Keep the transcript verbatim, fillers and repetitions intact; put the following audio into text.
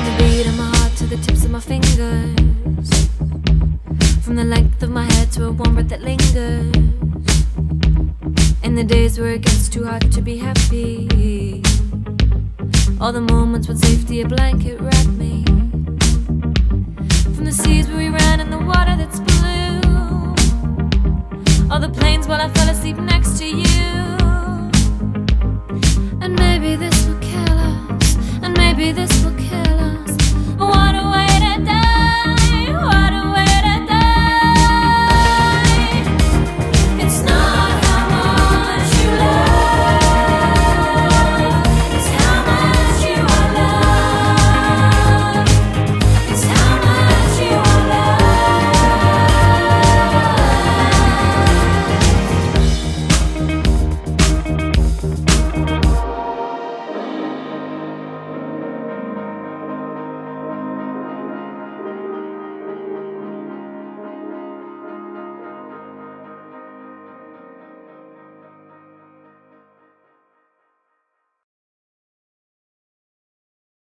From the beat of my heart to the tips of my fingers, from the length of my head to a warm breath that lingers. In the days where it gets too hot to be happy, all the moments when safety a blanket wrapped me. From the seas where we ran in the water that's blue, all the planes while I fell asleep next to you.